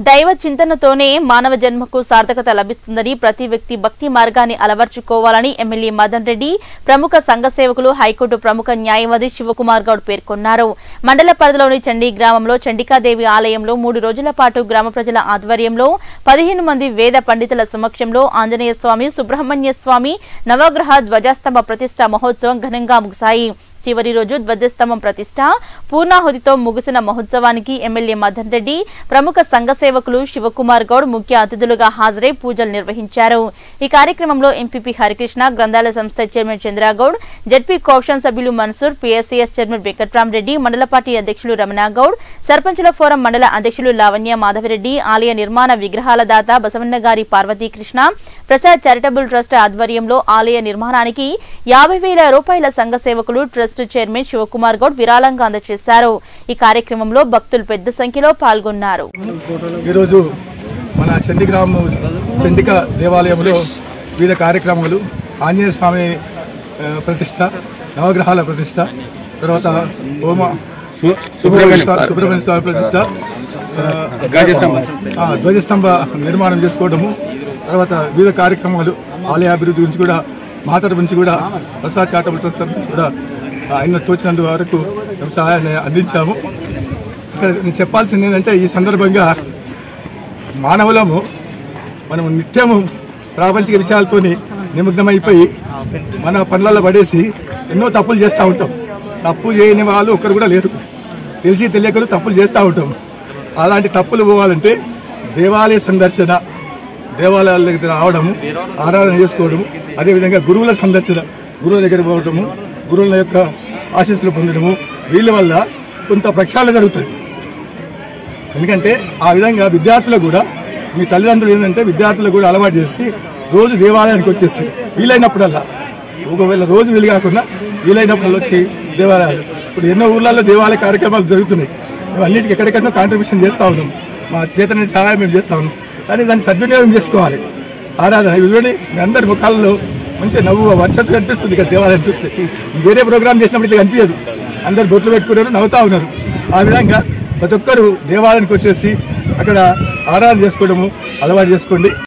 దైవ చింతనతోనే మానవ జన్మకు సార్థకత లభిస్తుందని ప్రతి వ్యక్తి భక్తి మార్గాన్ని అలవర్చుకోవాలని ఎమ్మెల్యే మదన్ రెడ్డి ప్రముఖ సంఘ సేవకులు హైకోర్టు ప్రముఖ న్యాయవాది శివకుమార్ గౌడ్ పేర్కొన్నారు. మండల పరిధిలోని చండీ గ్రామంలో చండికాదేవి ఆలయంలో 3 రోజుల పాటు గ్రామ ప్రజల ఆధ్వర్యంలో 15 మంది వేద పండితుల సమక్షంలో ఆంజనేయ స్వామి, సుబ్రహ్మణ్య స్వామి నవగ్రహ ధ్వజస్తంభ ప్రతిష్ఠ మహోత్సవం ఘనంగా ముగిశాయి. చివరి రోజు ధ్వజస్తంభం ప్రతిష్ఠ పూర్ణాహుతితో ముగిసిన మహోత్సవానికి ఎమ్మెల్యే మదన్ రెడ్డి ప్రముఖ సంఘ సేవకులు శివకుమార్ గౌడ్ ముఖ్య అతిథులుగా హాజరై పూజలు నిర్వహించారు. ఈ కార్యక్రమంలో ఎంపీపీ హరికృష్ణ, గ్రంథాలయ సంస్థ చైర్మన్ చంద్రగౌడ్, జడ్పీ కోఆప్షన్ సభ్యులు మన్సూర్, పీఎస్సీఎస్ చైర్మన్ వెంకట్రామరెడ్డి, మండల పార్టీ అధ్యక్షులు రమణగౌడ్, సర్పంచుల ఫోరం మండల అధ్యక్షులు లావణ్య మాధవరెడ్డి, ఆలయ నిర్మాణ విగ్రహాల దాత బసవన్నగారి పార్వతీకృష్ణ ప్రసాద్ చారిటబుల్ ట్రస్ట్ ఆధ్వర్యంలో ఆలయ నిర్మాణానికి 50,000 రూపాయల సంఘ సేవకులు ట్రస్ట్ చైర్మన్ శివకుమార్ గౌడ్ విరాళంగా అందజేశారు. ఈ కార్యక్రమంలో భక్తులు పెద్ద సంఖ్యలో పాల్గొన్నారు. ఈరోజు మన చండీగ్రామం చండిక దేవాలయంలో వివిధ కార్యక్రమాలు, ఆంజనేయ స్వామి ప్రతిష్ట, నవగ్రహాల ప్రతిష్ట, తర్వాత సుబ్రహ్మణ్య స్వామి ప్రతిష్ట, ధ్వజస్తంభ నిర్మాణం చేసుకోవడము, తర్వాత వివిధ కార్యక్రమాలు ఆలయ అభివృద్ధి గురించి కూడా మాతర గురించి కూడా ప్రసాద్ చారిటబుల్ ట్రస్ట్ గురించి కూడా ఆయన తోచినందు వరకు సహాయాన్ని అందించాము. ఇక్కడ నేను చెప్పాల్సింది ఏంటంటే, ఈ సందర్భంగా మానవులము మనం నిత్యము ప్రాపంచిక విషయాలతో నిమగ్నమైపోయి మన పనులలో పడేసి ఎన్నో తప్పులు చేస్తూ ఉంటాం. తప్పు చేయని వాళ్ళు ఒక్కరు కూడా లేరు. తెలిసి తెలియకలు తప్పులు చేస్తూ ఉంటాం. అలాంటి తప్పులు పోవాలంటే దేవాలయ సందర్శన, దేవాలయాల దగ్గర రావడము, ఆరాధన చేసుకోవడము, అదేవిధంగా గురువుల సందర్శన, గురువుల దగ్గర పోవడము, గురువుల యొక్క ఆశీస్సులు పొందడము, వీళ్ళ వల్ల కొంత ప్రక్షాళన జరుగుతుంది. ఎందుకంటే ఆ విధంగా విద్యార్థులకు కూడా, మీ తల్లిదండ్రులు ఏంటంటే విద్యార్థులకు కూడా అలవాటు చేసి రోజు దేవాలయానికి వచ్చేసి వీలైనప్పుడల్లా, ఒకవేళ రోజు వీలు కాకుండా వీలైనప్పుడల్లా వచ్చి దేవాలయాలు, ఇప్పుడు ఎన్నో ఊర్లలో దేవాలయ కార్యక్రమాలు జరుగుతున్నాయి. మేము అన్నింటికి ఎక్కడికన్నా కాంట్రిబ్యూషన్ చేస్తూ ఉన్నాం. మా చేతనే సహాయం మేము చేస్తూ ఉన్నాం. కానీ దాన్ని సద్వినియోగం చేసుకోవాలి. ఆరాధన ఇవన్నీ మీ అందరి ముఖాలలో మంచిగా నవ్వు వర్షస్ కనిపిస్తుంది. ఇక్కడ దేవాలయం అనిపిస్తే వేరే ప్రోగ్రామ్ చేసినప్పుడు ఇట్లా కనిపించదు. అందరు బొట్లు పెట్టుకున్నారు, నవ్వుతూ ఉన్నారు. ఆ విధంగా ప్రతి ఒక్కరు దేవాలయానికి వచ్చేసి అక్కడ ఆరాధన చేసుకోవడము అలవాటు చేసుకోండి.